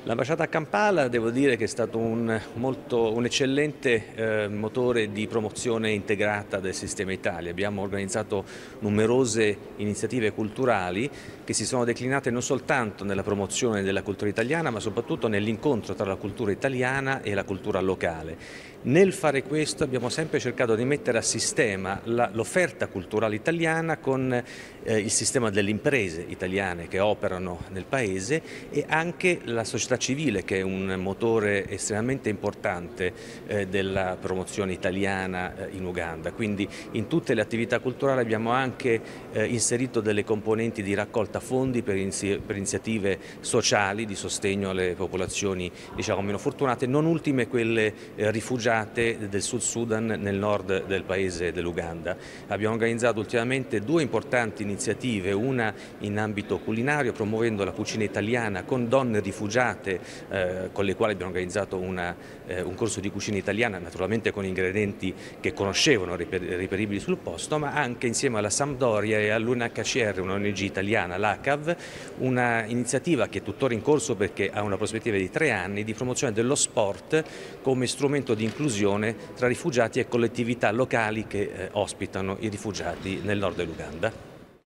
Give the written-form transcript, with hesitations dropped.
L'ambasciata a Kampala devo dire che è stato un eccellente motore di promozione integrata del sistema Italia. Abbiamo organizzato numerose iniziative culturali che si sono declinate non soltanto nella promozione della cultura italiana, ma soprattutto nell'incontro tra la cultura italiana e la cultura locale. Nel fare questo abbiamo sempre cercato di mettere a sistema l'offerta culturale italiana con il sistema delle imprese italiane che operano nel Paese e anche la società civile, che è un motore estremamente importante della promozione italiana in Uganda. Quindi in tutte le attività culturali abbiamo anche inserito delle componenti di raccolta fondi per iniziative sociali di sostegno alle popolazioni, diciamo, meno fortunate, non ultime quelle rifugiate del Sud Sudan nel nord del paese dell'Uganda. Abbiamo organizzato ultimamente due importanti iniziative, una in ambito culinario promuovendo la cucina italiana con donne rifugiate con le quali abbiamo organizzato un corso di cucina italiana, naturalmente con ingredienti che conoscevano, reperibili sul posto, ma anche insieme alla Sampdoria e all'UNHCR, una ONG italiana, l'ACAV, una iniziativa che è tuttora in corso perché ha una prospettiva di 3 anni di promozione dello sport come strumento di inclusione tra rifugiati e collettività locali che ospitano i rifugiati nel nord dell'Uganda.